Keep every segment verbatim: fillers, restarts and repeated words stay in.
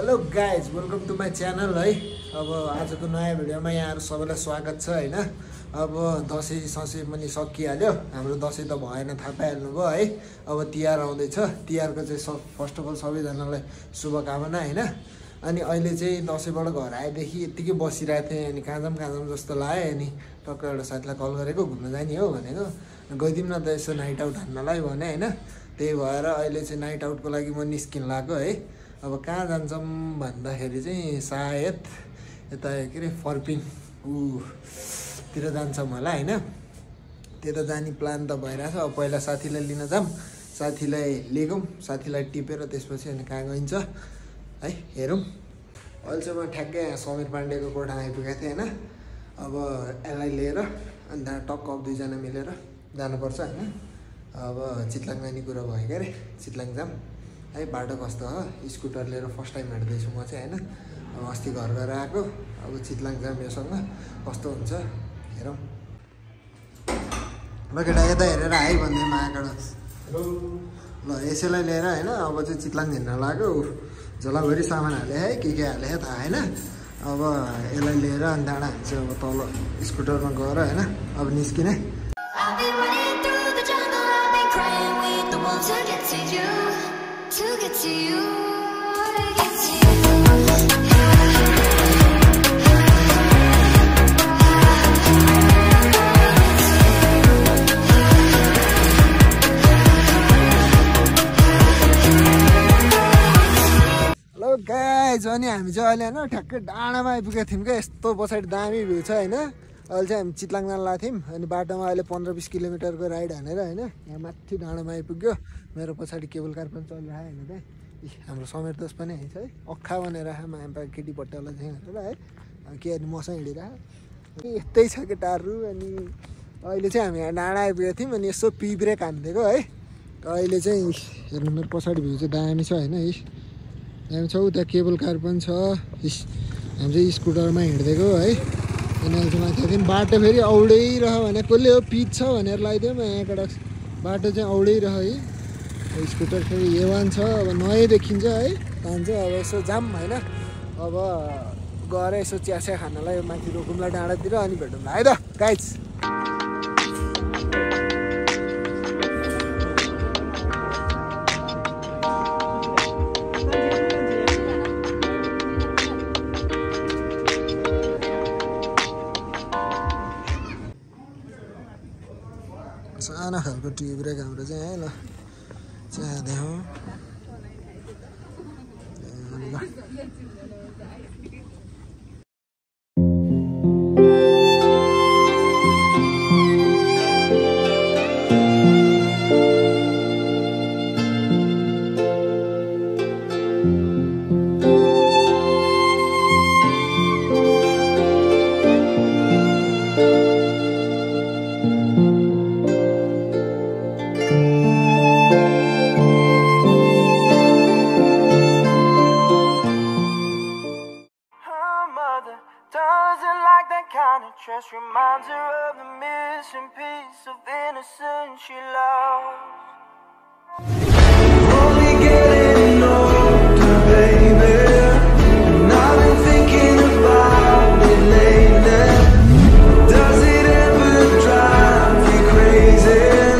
Hello guys welcome to my channel है। अब आजको नयाँ भिडियोमा यहाँहरू सबैलाई स्वागत छ हैन। अब दसैँ ससैँ पनि सकिहाल्यो, हाम्रो दसैँ त भएन, थाहा पाइहाल्नु भयो है। अब तिहार आउँदैछ, तिहारको चाहिँ सब फर्स्ट अफ अल सबैजनालाई शुभकामना हैन। अनि अहिले चाहिँ दसैँबाट घर आएदेखि यत्तिकै बसिरहेको थिएँ, अनि कहाँ जाऊँ कहाँ जाऊँ जस्तो लाग्यो। अनि टक्क एउटा साथीलाई कल गरेको, घुम्न जाने हो भनेको, गइदिउँ न त यसो नाइट आउट हान्नलाई भने होइन। त्यही भएर अहिले चाहिँ नाइट आउटको लागि म निस्किन लाग्यो है। अब कहाँ जान्छौँ भन्दाखेरि चाहिँ सायद यता के अरे फर्पिन ऊतिर जान्छौँ होला होइन। त्यता जाने प्लान त भइरहेछ। अब पहिला साथीलाई लिन जाऊँ, साथीलाई लिएकोम, साथीलाई टिपेर त्यसपछि अनि कहाँ गइन्छ है हेरौँ। अहिले चाहिँ म ठ्याक्कै समीर पाण्डेको कोठा आइपुगेको थिएँ होइन। अब यसलाई लिएर अनि त्यहाँ टक्क अब दुईजना मिलेर जानुपर्छ होइन। अब चितलाङ जाने कुरा भयो क्या अरे, चितलाङ जाऊँ है। बाटो कस्तो हो, स्कुटर लिएर फर्स्ट टाइम हिँड्दैछु म चाहिँ होइन। अब अस्ति घर गएर आएको, अब चितलाङ जाऊँ योसँग कस्तो हुन्छ हेरौँ। ल केटा यता हेरेर आइ भन्दै मायाबाट ल यसैलाई लिएर होइन। अब चाहिँ चितलाङ हिँड्न लाग्यो, झोलाभरि सामान हाले है, के के हाले थाहा होइन। अब यसलाई लिएर अनि त्यहाँबाट चाहिँ अब तल स्कुटरमा गएर होइन अब निस्किने। To get to you, to get to you. Hello guys, अनि हामी चाहिँ अहिले होइन ठ्याक्कै डाँडामा आइपुगेको थियौँ क्या। यस्तो पछाडि दामी भ्यू छ होइन। अहिले चाहिँ हामी चितलाङ जान लागेको थियौँ, अनि बाटोमा अहिले पन्ध्र बिस किलोमिटरको राइड हानेर होइन यहाँ माथि डाँडामा आइपुग्यो। मेरो पछाडि केबल कार पनि चलिरहेको होइन त्यहाँ। हाम्रो समीर दोस्त पनि आइन्छ है, अख्खा भनेर माया केटी पट्टालाई चाहिँ हेरेर है के अनि मसँग हिँडिरहेको यस्तै छ केटाहरू। अनि अहिले चाहिँ हामी यहाँ डाँडा आइपुगेको थियौँ, अनि यसो पी ब्रेक हानिदिएको है। अहिले चाहिँ हेर्नु मेरो पछाडि भ्यू चाहिँ दामी छ होइन। दामी छ, उता केबल कार पनि छ। हामी चाहिँ स्कुटरमा हिँडिदिएको है। अनि अहिले चाहिँ माथि बाटो फेरि औडिरह भने कसले हो पिच छ भनेर लगाइदियो यहाँबाट बाटो चाहिँ औडिरह है। स्कुटर फेरि ए वान छ, अब नयाँ देखिन्छ है। तान्छ अब यसो जाम होइन। अब गएर यसो चिया चिया खानलाई माथि रोकुम्ला डाँडातिर अनि भेटौँला है त गाइज। सानो खालको टी ब्रेक हाम्रो चाहिँ है। ल चिया देऊ ल। Just reminds her of the missing piece of innocence she lost. Only getting older, baby, and I've been thinking about it lately. Does it ever drive you crazy?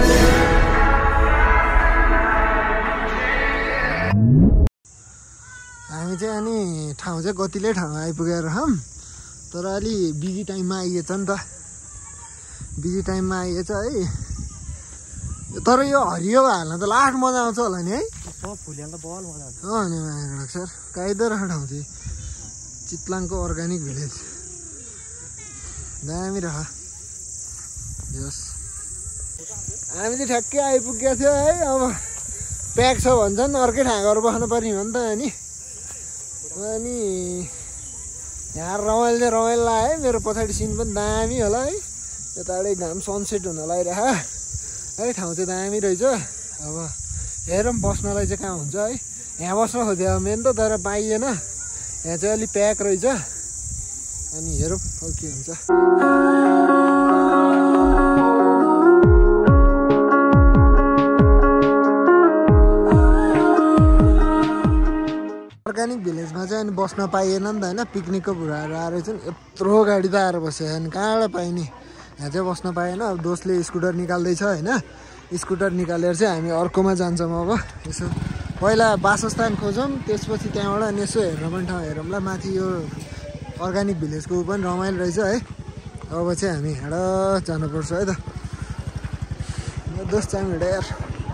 हामी चाहिँ अनि ठाउँ चाहिँ कतिले ठाउँ आइपुगेर हम, तर अलि बिजी टाइममा आइएछ नि त। बिजी टाइममा आइएछ है। तर यो हरियो हाल्न त लास्ट मजा आउँछ होला नि है। अँ नि मायागढ सर काइदो रहेछ ठाउँ चाहिँ चितलाङको अर्ग्यानिक भिलेज दामी रह। यस हामी चाहिँ ठ्याक्कै आइपुगेको थियो है। अब प्याक छ भन्छन्, अर्कै ठाउँ गएर बस्नु पर्ने हो नि त। अनि अनि यहाँ रमाइलो चाहिँ रमाइलो लाग्यो है। मेरो पछाडि सिन पनि दामी होला है। यताबाट घाम सनसेट हुन लागिरह है। ठाउँ चाहिँ दामी रहेछ। अब हेरौँ बस्नलाई चाहिँ कहाँ हुन्छ है। यहाँ बस्न खोज्यो मेन त, तर पाइएन। यहाँ चाहिँ अलिक प्याक रहेछ। अनि हेरौँ के हुन्छ। अर्गानिक भिलेजमा चाहिँ अनि बस्न पाइएन नि त होइन पिकनिकको बुढाहरू आएर चाहिँ यत्रो गाडी त आएर बस्यो अनि कहाँबाट पाइने यहाँ चाहिँ बस्न पाएन अब दोस्तले स्कुटर निकाल्दैछ होइन स्कुटर निकालेर चाहिँ हामी अर्कोमा जान्छौँ अब यसो पहिला वासस्थान खोजौँ त्यसपछि त्यहाँबाट अनि यसो हेर्न पनि ठाउँ हेरौँ ल माथि यो अर्गानिक भिलेजको पनि रमाइलो रहेछ है अब चाहिँ हामी हिँड जानुपर्छ है त दोस्त चाहिँ हिँड यार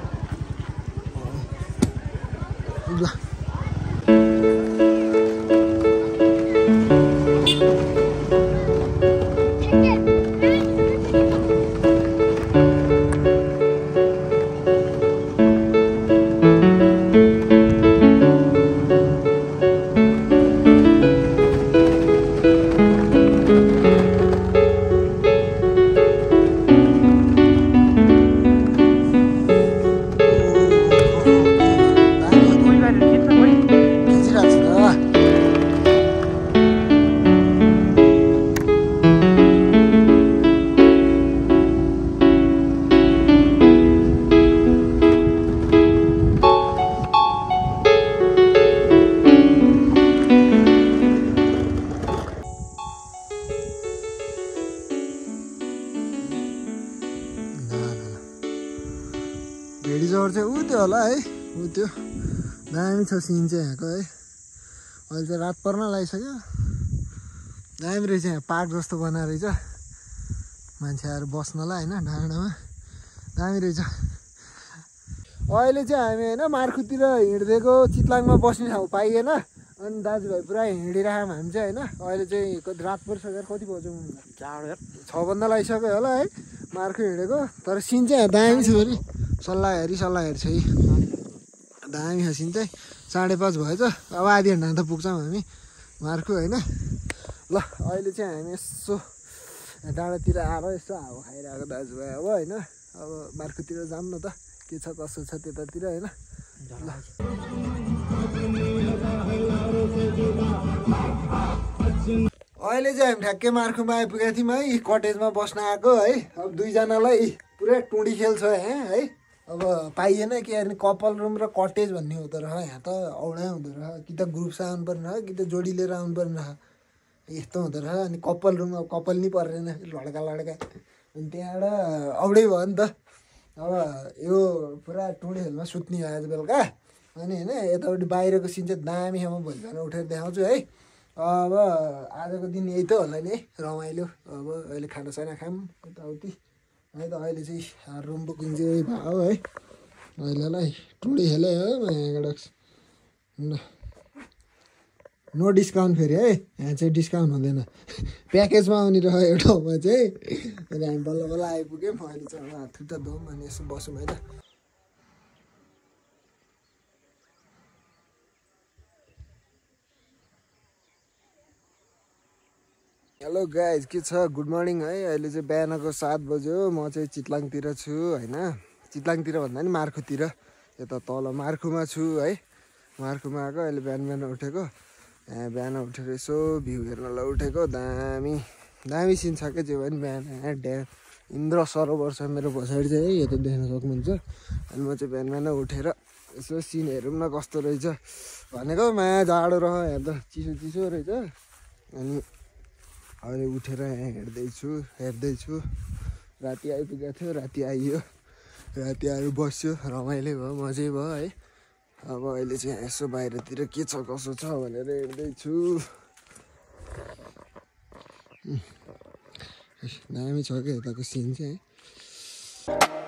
ल भेडीजर चाहिँ ऊ त्यो होला है ऊ त्यो दामी छ सिन चाहिँ यहाँको है अहिले चाहिँ रात पर्न लागिसक्यो दामी रहेछ यहाँ पार्क जस्तो बनाएर रहेछ मान्छेहरू बस्नलाई होइन डाँडामा दामी रहेछ अहिले चाहिँ हामी होइन मार्खुतिर हिँड्दिएको चितलाङमा बस्ने ठाउँ पाइएन अनि दाजुभाइ पुरा हिँडिरहेको हामी चाहिँ होइन अहिले चाहिँ कति रात परिसकेर कति बज्यो चार छ भन्दा लागिसक्यो होला है मार्खु हिँडेको तर सिन चाहिँ दामी छ फेरि सल्लाह हेरी सल्लाह हेर्छ है दामी छ सिन चाहिँ साढे पाँच भएछ अब आधी घन्टा त पुग्छौँ हामी मार्खु होइन ल अहिले चाहिँ हामी यसो डाँडातिर आएर यसो हावा खाइरहेको दाजुभाइ अब होइन अब मार्खुतिर जाऊँ न त के छ कसो छ त्यतातिर होइन ल अहिले चाहिँ हामी ठ्याक्कै मार्खुमा आइपुगेको थियौँ है कटेजमा बस्न आएको है अब दुईजनालाई पुरै टुँडी खेल्छ यहाँ है अब पाइएन कि अनि कपाल रुम र कटेज भन्ने हुँदो रहेछ यहाँ त औडा हुँदो रहेछ कि त ग्रुपसँग आउनु पर्ने रहेछ कि त जोडी लिएर आउनु पर्ने रहेछ यस्तो हुँदो रहेछ अनि कपाल रुम अब कपाल नि पर्दैन लड्का लड्का अनि त्यहाँबाट औडै भयो नि त अब यो पुरा टुँडी खेलमा सुत्ने आज बेलुका अनि होइन यतापट्टि बाहिरको सिन चाहिँ दामी ठाउँमा भोलि बिहान उठेर देखाउँछु है अब आजको दिन यही त होला नि है रमाइलो अब अहिले खानासाना खाऊँ यताउति है त अहिले चाहिँ रुम बुकिङ चाहिँ भयो है अहिलेलाई टुँडी खेले हो यहाँबाट ल नो डिस्काउन्ट फेरि है यहाँ चाहिँ डिस्काउन्ट हुँदैन प्याकेजमा आउने रह्यो यो ठाउँमा चाहिँ अनि हामी बल्ल बल्ल आइपुग्यौँ अहिले चाहिँ हात खुट्टा धोऊँ अनि यसो बसौँ है त हेलो गाइज के छ गुड मर्निङ है अहिले चाहिँ बिहानको सात बज्यो म चाहिँ चितलाङतिर छु होइन चितलाङतिर भन्दा नि मार्खुतिर यता तल मार्खुमा छु है मार्खुमा आएको अहिले बिहान बिहान उठेको यहाँ बिहान उठेर यसो भ्यू हेर्नलाई उठेको दामी दामी सिन छ क्या जे पनि बिहान यहाँ ड्याम इन्द्र सरोवर छ मेरो पछाडि चाहिँ है यो त देख्न सक्नुहुन्छ अनि म चाहिँ बिहान बिहान उठेर यसो सिन हेरौँ न कस्तो रहेछ भनेको माया जाडो रह यहाँ त चिसो चिसो रहेछ अनि अहिले उठेर यहाँ हेर्दैछु हेर्दैछु राति आइपुगेको थियो राति आइयो राति आएर बस्यो रमाइलो भयो मजै भयो है अब अहिले चाहिँ यसो बाहिरतिर के छ कसो छ भनेर हेर्दैछु दामी छ क्या यताको सिन चाहिँ है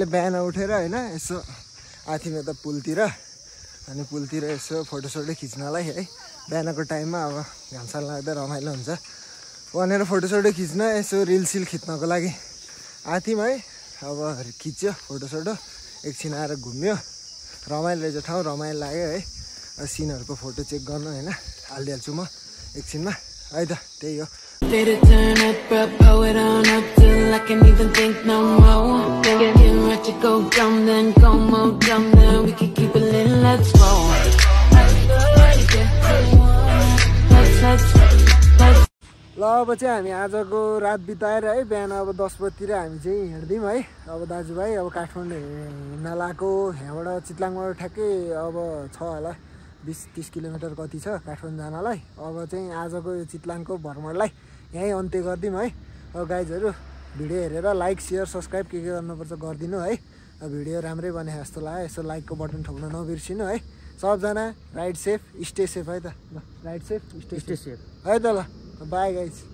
अहिले बिहान उठेर होइन यसो आथ्यौँ यता पुलतिर अनि पुलतिर यसो फोटोसोटो खिच्नलाई है बिहानको टाइममा अब घामसाल लाग्दा रमाइलो हुन्छ भनेर फोटोसोटो खिच्न यसो रिलसिल खिच्नको लागि आथ्यौँ है अब खिच्यो फोटोसोटो एकछिन आएर घुम्यो रमाइलो रहेछ ठाउँ रमाइलो लाग्यो है सिनहरूको फोटो चेक गर्नु होइन हालिदिहाल्छु म एकछिनमा है त त्यही हो ल अब चाहिँ हामी आजको रात बिताएर है बिहान अब दस बजीतिर हामी चाहिँ हिँड्दिउँ है अब दाजुभाइ अब काठमाडौँ हिँड्न लगाएको यहाँबाट चितलाङबाट ठ्याक्कै अब छ होला बिस तिस किलोमिटर कति छ काठमाडौँ जानलाई अब चाहिँ आजको यो चितलाङको भ्रमणलाई यहीँ अन्त्य गरिदिउँ है अब गाइजहरू भिडियो हेरेर लाइक सेयर सब्सक्राइब के के गर्नुपर्छ गरिदिनु है अब भिडियो राम्रै बने जस्तो लाग्यो यसो लाइकको बटन ठोक्न नबिर्सिनु है सबजना राइड सेफ स्टे सेफ है त ल ride safe stay stay safe है त ल बाई गाइज